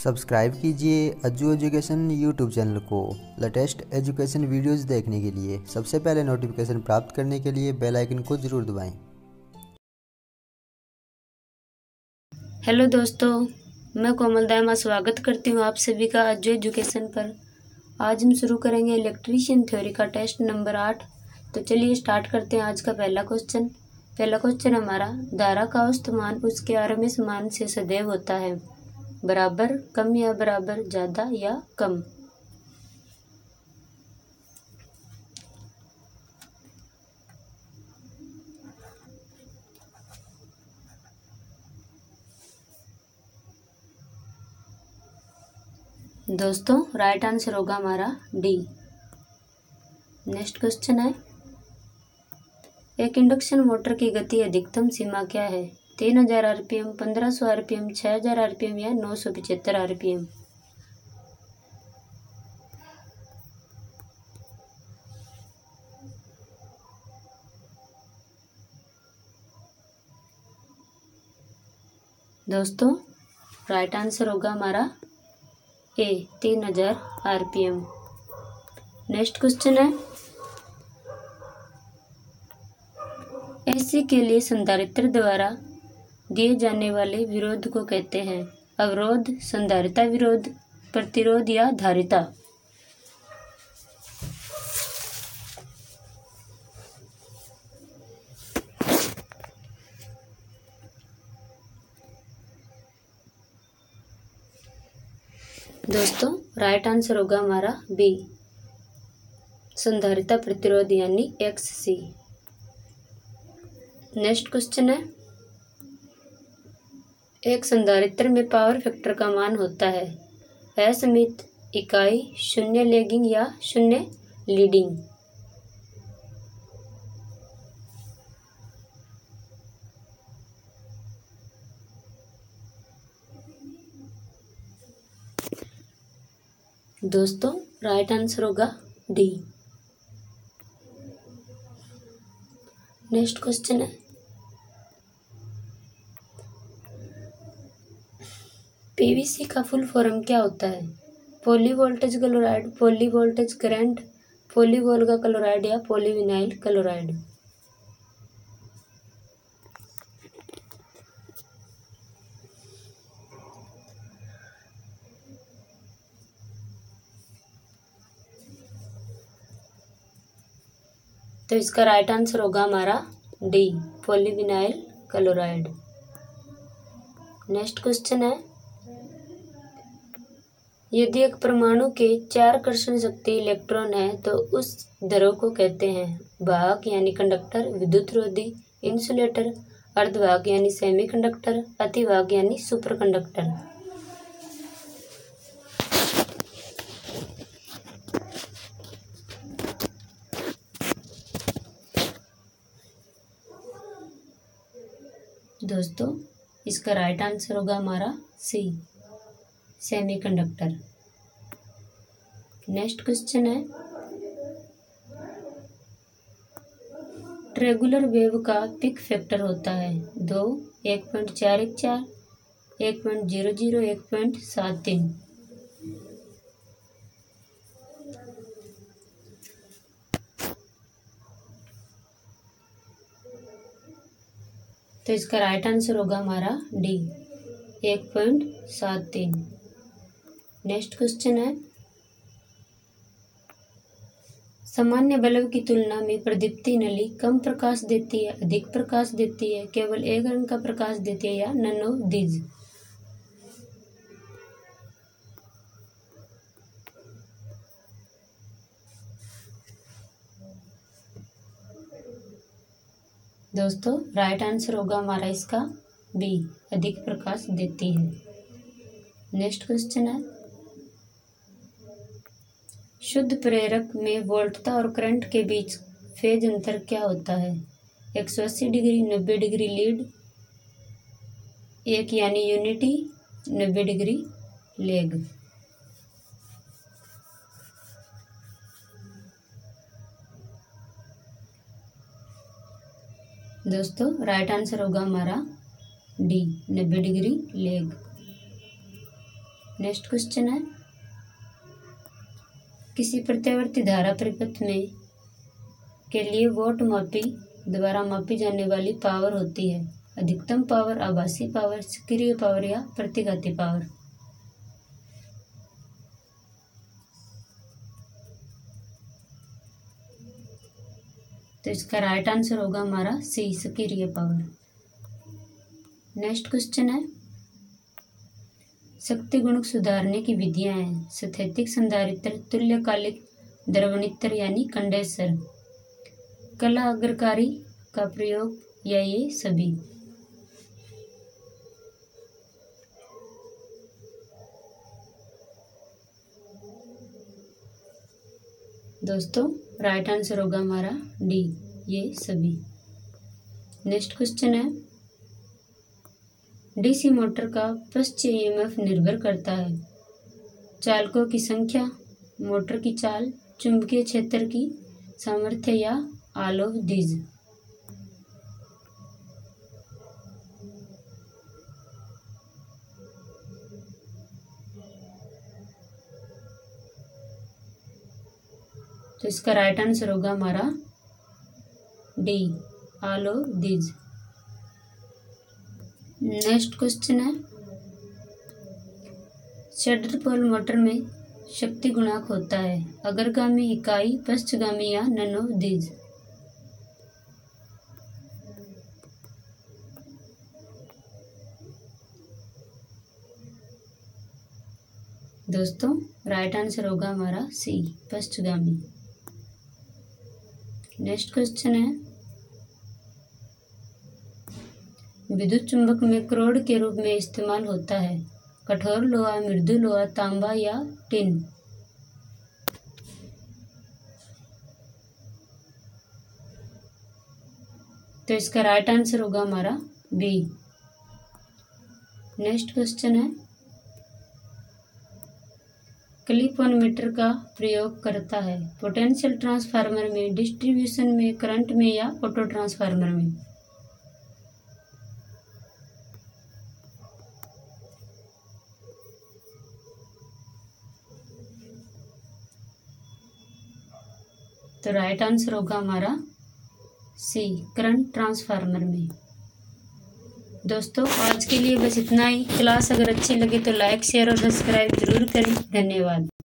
Subscribe कीजिए Ajju education YouTube channel को latest education videos देखने के लिए। सबसे पहले नोटिफिकेशन प्राप्त करने के लिए बेल आइकन को ज़रूर दबाएं। हेलो दोस्तों, मैं कोमल दायमा स्वागत करती हूँ आप सभी का अज्जू एजुकेशन पर। आज हम शुरू करेंगे इलेक्ट्रीशियन थ्योरी का टेस्ट नंबर 8। तो चलिए स्टार्ट करते हैं आज का पहला क्वेश्चन हमारा, धारा का औसत मान उसके आरएमएस मान से सदैव होता है, बराबर, कम या बराबर, ज़्यादा या कम। दोस्तों राइट आंसर होगा हमारा डी। नेक्स्ट क्वेश्चन है, एक इंडक्शन मोटर की गति अधिकतम सीमा क्या है? 3000 आरपीएम, 1500 आरपीएम, 6000 आरपीएम या 975 आरपीएम। दोस्तों राइट आंसर होगा हमारा ए, 3000 आरपीएम। नेक्स्ट क्वेश्चन है, एसी के लिए संधारित्र द्वारा दिए जाने वाले विरोध को कहते हैं? अवरोध, संधारिता विरोध, प्रतिरोध या धारिता। दोस्तों राइट आंसर होगा हमारा बी, संधारिता प्रतिरोध यानी XC। नेक्स्ट क्वेश्चन है, एक संधारित्र में पावर फैक्टर का मान होता है असमित, इकाई, शून्य लैगिंग या शून्य लीडिंग। दोस्तों राइट आंसर होगा डी। नेक्स्ट क्वेश्चन है, पीवीसी का फुल फॉर्म क्या होता है? Poly voltage chloride, poly voltage current, poly Volga chloride या पॉलीविनाइल क्लोराइड। तो इसका राइट आंसर होगा हमारा D, polyvinyl chloride. Next question है, यदि एक परमाणु के 4 कर्षण शक्ति इलेक्ट्रॉन है तो उस द्रव को कहते हैं वाहक यानी कंडक्टर, विद्युतरोधी, इंसुलेटर, अर्धवाहक यानी सेमीकंडक्टर, अतिवाहक यानी सुपरकंडक्टर। दोस्तों इसका राइट आंसर होगा हमारा सी, सेमीकंडक्टर। नेक्स्ट क्वेश्चन है, ट्रेगुलर वेव का पिक फैक्टर होता है 2, 1.414, 1.00, 1.73। तो इसका राइट आंसर होगा हमारा डी, 1.73। नेक्स्ट क्वेश्चन है, सामान्य बल्ब की तुलना में प्रदीप्ति नली कम प्रकाश देती है, अधिक प्रकाश देती है, केवल एक रंग का प्रकाश देती है या नन ऑफ दीज। दोस्तों राइट आंसर होगा हमारा इसका बी, अधिक प्रकाश देती है। नेक्स्ट क्वेश्चन है, शुद्ध प्रेरक में वोल्टता और करंट के बीच फेज अंतर क्या होता है? 180 डिग्री, 90 डिग्री लीड, एक यानी यूनिटी, 90 डिग्री लेग। दोस्तों राइट आंसर होगा हमारा D, 90 degree lag. Next question है, किसी प्रत्यावर्ती धारा परिपथ में के लिए वोट मापी द्वारा मापी जाने वाली पावर होती है अधिकतम पावर, आभासी पावर, सक्रिय पावर या प्रतिघाती पावर। तो इसका राइट आंसर होगा हमारा सी, सक्रिय पावर। नेक्स्ट क्वेश्चन है, शक्ति गुणक सुधारने की विधियां हैं स्थैतिक संधारित्र, तुल्यकालिक द्रवणित्र यानी कंडेंसर, कला अग्रकारी का प्रयोग या ये सभी। दोस्तों राइट आंसर होगा हमारा डी, ये सभी। नेक्स्ट क्वेश्चन है, डीसी मोटर का पृष्ठ ईएमएफ निर्भर करता है चालकों की संख्या, मोटर की चाल, चुंबकीय क्षेत्र की सामर्थ्य या ऑल ऑफ दीज। तो इसका राइट आंसर होगा हमारा D, all of these. Next question है, शटर पोल मोटर में शक्ति गुणांक होता है अग्रगामी इकाई, पश्चगामी या नन ऑफ दीज। दोस्तों राइट आंसर होगा हमारा सी, पश्चगामी। नेक्स्ट क्वेश्चन है, विद्युत चुंबक में करोड़ के रूप में इस्तेमाल होता है कठोर लोहा, मृदु लोहा, तांबा या टिन। तो इसका राइट आंसर होगा हमारा बी। नेक्स्ट क्वेश्चन है, क्लिपोमीटर का प्रयोग करता है पोटेंशियल ट्रांसफार्मर में, डिस्ट्रीब्यूशन में, करंट में या ऑटो ट्रांसफार्मर में। तो राइट आंसर होगा हमारा सी, करंट ट्रांसफार्मर में। दोस्तों आज के लिए बस इतना ही। क्लास अगर अच्छी लगे तो लाइक, शेयर और सब्सक्राइब जरूर करें। धन्यवाद।